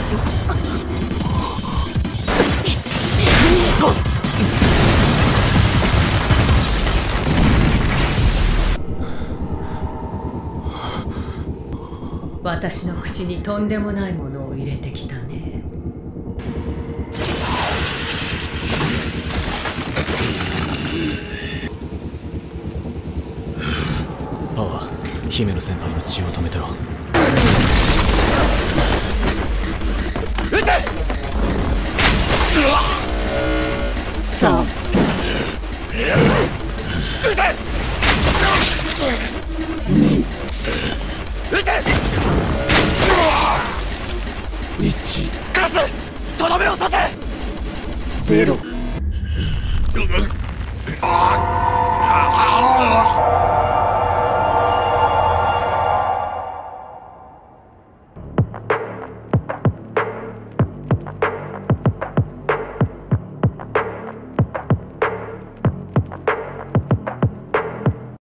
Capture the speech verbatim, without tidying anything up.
私の口にとんでもないものを入れてきたね。 パワー、姫野先輩の血を止めてろ。撃て！ さあ撃て！撃て！ いち、 数！とどめを刺せ！ ゼロ。 ああ